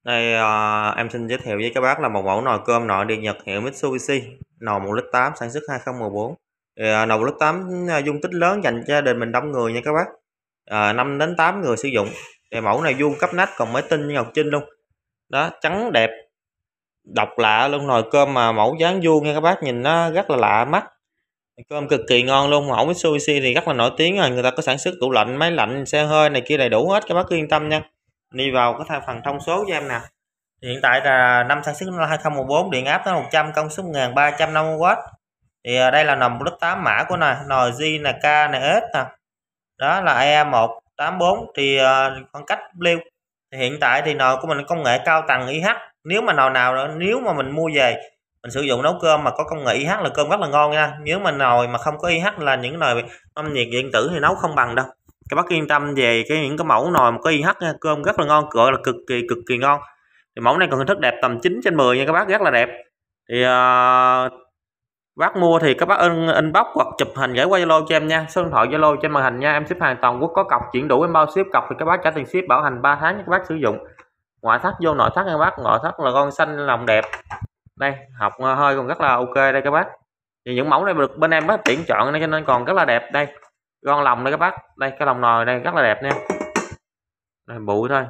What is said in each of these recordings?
Đây em xin giới thiệu với các bác là một mẫu nồi cơm nội điện Nhật hiệu Mitsubishi, nồi 1,8 lít sản xuất 2014. Nồi 1,8 lít dung tích lớn dành cho gia đình mình đông người nha các bác. 5 đến 8 người sử dụng. Mẫu này vuông cấp nách còn mới tinh như ngọc trinh luôn. Đó, trắng đẹp, độc lạ luôn. Nồi cơm mà mẫu dáng vuông nha các bác, nhìn nó rất là lạ mắt. Cơm cực kỳ ngon luôn. Mẫu Mitsubishi thì rất là nổi tiếng rồi, người ta có sản xuất tủ lạnh, máy lạnh, xe hơi này kia đầy đủ hết, các bác cứ yên tâm nha. Đi vào cái phần thông số cho em nè. Hiện tại là năm sản xuất là 2014, điện áp tới 100, công suất 1350W. Thì đây là nồi 1,8 lít mã của nồi JNK NS nè. Đó là E184 thì khoảng cách lưu. Thì hiện tại thì nồi của mình công nghệ cao tầng IH. Nếu mà nồi nào nếu mà mình mua về mình sử dụng nấu cơm mà có công nghệ IH là cơm rất là ngon nha. Nếu mà nồi mà không có IH là những nồi âm nhiệt điện tử thì nấu không bằng đâu. Các bác yên tâm về những cái mẫu nồi mà có IH nha, cơm rất là ngon, gọi là cực kỳ ngon. Thì mẫu này còn hình thức đẹp tầm 9/10 nha các bác, rất là đẹp. Thì bác mua thì các bác inbox hoặc chụp hình gửi qua Zalo cho em nha, số điện thoại Zalo trên màn hình nha. Em ship hàng toàn quốc, có cọc chuyển đủ em bao ship, cọc thì các bác trả tiền ship, bảo hành 3 tháng cho các bác sử dụng. Ngoại thất vô nội thất nha các bác, ngoại thất là con xanh lòng đẹp. Đây học hơi còn rất là ok đây các bác. Thì những mẫu này được bên em bác tuyển chọn cho nên còn rất là đẹp. Đây con lòng đây các bác, đây cái lòng nồi đây rất là đẹp nha. Đây bụi thôi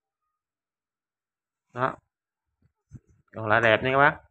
đó, còn lại đẹp nha các bác.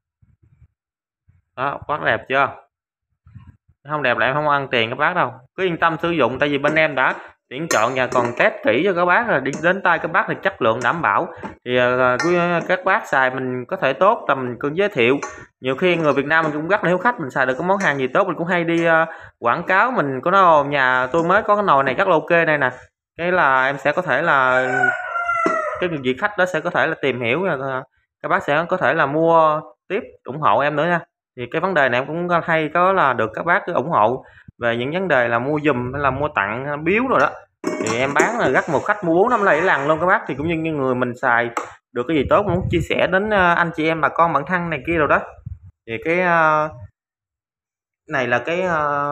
Đó, quá đẹp chưa? Không đẹp là em không ăn tiền các bác đâu, cứ yên tâm sử dụng, tại vì bên em đã tuyển chọn và còn test kỹ cho các bác rồi, đi đến tay các bác thì chất lượng đảm bảo. Thì các bác xài mình có thể tốt là mình cũng giới thiệu. Nhiều khi người Việt Nam mình cũng rất là hiếu khách, mình xài được cái món hàng gì tốt mình cũng hay đi quảng cáo. Mình có nói nhà tôi mới có cái nồi này rất là ok này nè, cái là em sẽ có thể là cái vị khách đó sẽ có thể là tìm hiểu, các bác sẽ có thể là mua tiếp ủng hộ em nữa nha. Thì cái vấn đề này em cũng hay có là được các bác cứ ủng hộ về những vấn đề là mua giùm hay là mua tặng biếu rồi đó. Thì em bán là rất một khách mua 4-5 lần luôn các bác. Thì cũng như người mình xài được cái gì tốt muốn chia sẻ đến anh chị em bà con bạn thân này kia rồi đó. Thì cái này là cái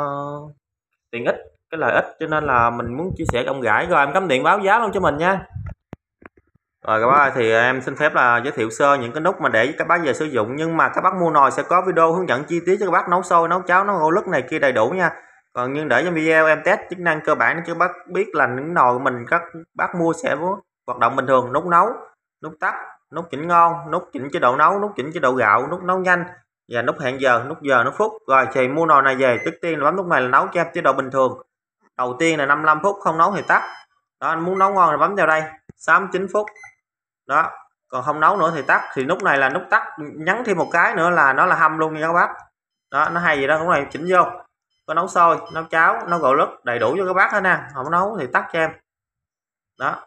tiện ích, cái lợi ích, cho nên là mình muốn chia sẻ rộng rãi. Rồi em cắm điện báo giá luôn cho mình nha. Rồi các bác ơi, thì em xin phép là giới thiệu sơ những cái nút mà để các bác về sử dụng. Nhưng mà các bác mua nồi sẽ có video hướng dẫn chi tiết cho các bác nấu sôi, nấu cháo, nấu gạo lứt này kia đầy đủ nha. Còn nhưng để trong video em test chức năng cơ bản để cho các bác biết là những nồi của mình các bác mua sẽ hoạt động bình thường. Nút nấu, nút tắt, nút chỉnh ngon, nút chỉnh chế độ nấu, nút chỉnh chế độ gạo, nút nấu nhanh và nút hẹn giờ, nút phút. Rồi thì mua nồi này về trước tiên là bấm nút này là nấu cho em chế độ bình thường. Đầu tiên là 55 phút, không nấu thì tắt. Đó, anh muốn nấu ngon thì bấm vào đây 69 phút. Đó, còn không nấu nữa thì tắt. Thì nút này là nút tắt, nhấn thêm một cái nữa là nó là hâm luôn nha các bác. Đó, nó hay gì đó, nút này chỉnh vô. Có nấu sôi, nấu cháo, nấu gạo lứt đầy đủ cho các bác hết nè. Không nấu thì tắt cho em. Đó.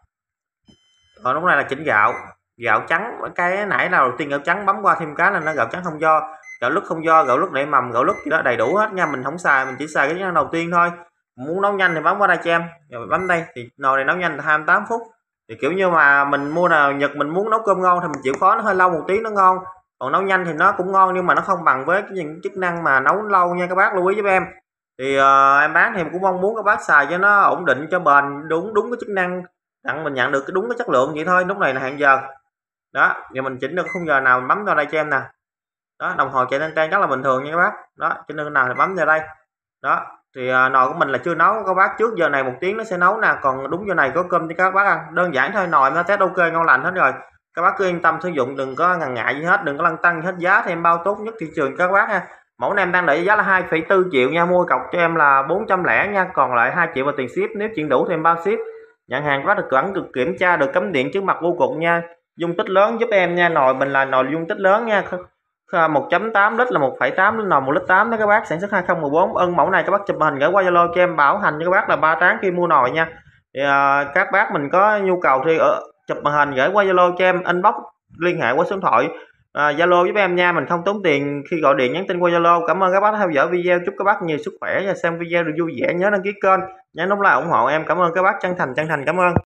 Còn nút này là chỉnh gạo, gạo trắng, cái nãy là đầu tiên gạo trắng bấm qua thêm cái là nó gạo trắng không do, gạo lứt không do, gạo lứt nảy mầm, gạo lứt gì đó đầy đủ hết nha. Mình không xài, mình chỉ xài cái đầu tiên thôi. Muốn nấu nhanh thì bấm qua đây cho em. Rồi bấm đây thì nồi này nấu nhanh là 28 phút. Thì kiểu như mà mình mua nào Nhật mình muốn nấu cơm ngon thì mình chịu khó nó hơi lâu một tí nó ngon, còn nấu nhanh thì nó cũng ngon nhưng mà nó không bằng với những chức năng mà nấu lâu nha các bác, lưu ý giúp em. Thì em bán thì cũng mong muốn các bác xài cho nó ổn định, cho bền, đúng cái chức năng đặng mình nhận được cái đúng cái chất lượng vậy thôi. Lúc này là hẹn giờ đó, giờ mình chỉnh được khung giờ nào mình bấm vào đây cho em nè. Đó, đồng hồ chạy lên trang rất là bình thường nha các bác. Đó, chỉnh được nào thì bấm vào đây. Đó, thì nồi của mình là chưa nấu các bác, trước giờ này 1 tiếng nó sẽ nấu nè, còn đúng giờ này có cơm cho các bác ăn. Đơn giản thôi, nồi nó test ok ngon lành hết rồi. Các bác cứ yên tâm sử dụng, đừng có ngần ngại gì hết, đừng có lăn tăng gì hết. Giá thì em bao tốt nhất thị trường các bác ha. Mẫu này em đang để giá là 2,4 triệu nha, mua cọc cho em là 400 nha, còn lại 2 triệu và tiền ship. Nếu chuyển đủ thì em bao ship. Nhận hàng các bác được cẩn được kiểm tra, được cắm điện trước mặt vô cục nha. Dung tích lớn giúp em nha, nồi mình là nồi dung tích lớn nha. 1.8 lít là 1,8 lít, nồi 1,8 lít đó các bác, sản xuất 2014. Mẫu này các bác chụp hình gửi qua Zalo cho em, bảo hành cho các bác là 3 tháng khi mua nồi nha. Thì các bác mình có nhu cầu thì chụp màn hình gửi qua Zalo cho em, inbox liên hệ qua số điện thoại Zalo giúp em nha, mình không tốn tiền khi gọi điện nhắn tin qua Zalo. Cảm ơn các bác đã theo dõi video, chúc các bác nhiều sức khỏe và xem video được vui vẻ, nhớ đăng ký kênh, nhấn nút like ủng hộ em. Cảm ơn các bác, chân thành cảm ơn.